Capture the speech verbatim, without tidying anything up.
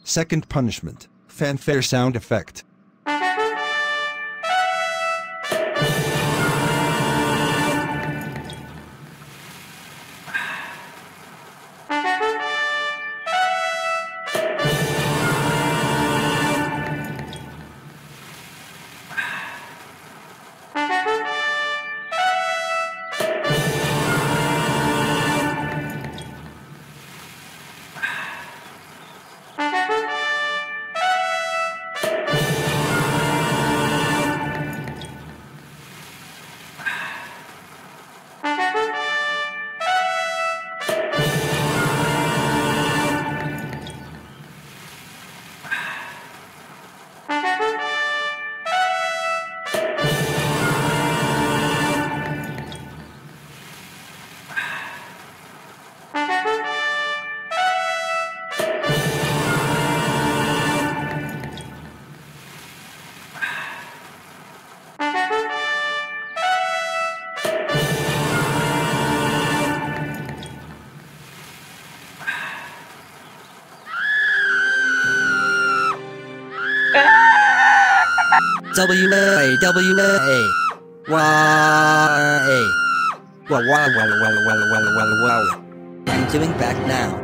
Second punishment, fanfare sound effect. W A W A Y. Wow, wow, wow, wow, wow, wow, wow, wow. I'm giving back now.